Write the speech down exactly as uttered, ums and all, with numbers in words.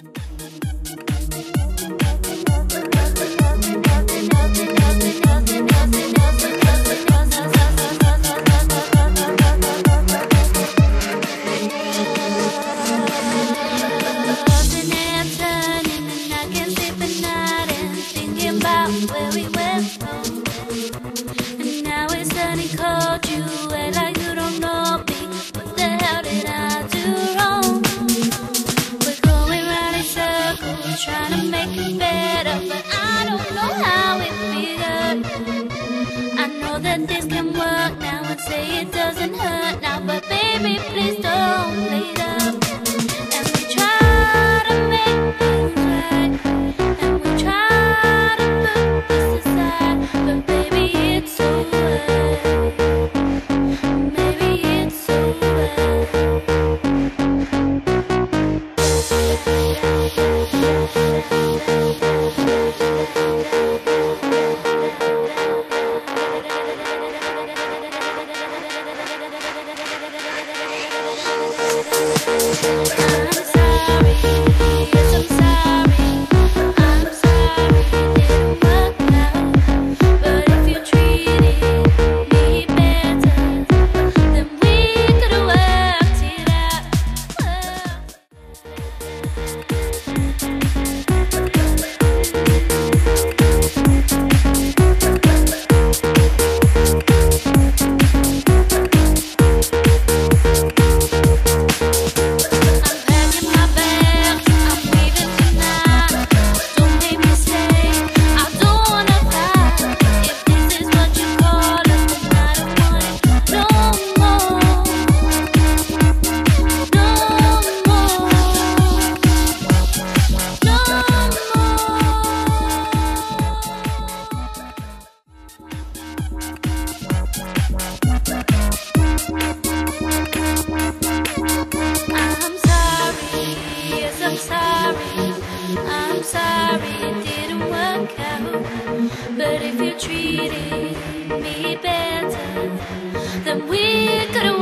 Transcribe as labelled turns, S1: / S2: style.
S1: Where we went from, and now it's turning cold. You act like you don't know me. What the hell did I do wrong? We're going round in circles, trying to make it better, but I don't know how it began. I know that this can work now and say it doesn't hurt now, but baby, please don't play it up. And we try to make things right, and we try to put this aside, but baby, it's so late. Maybe it's so late. I'm sorry, yes I'm sorry, I'm sorry it didn't work out. But if you treated me better, then we could've worked it out. I'm sorry, I'm sorry it didn't work out. But if you treated me better, then we could've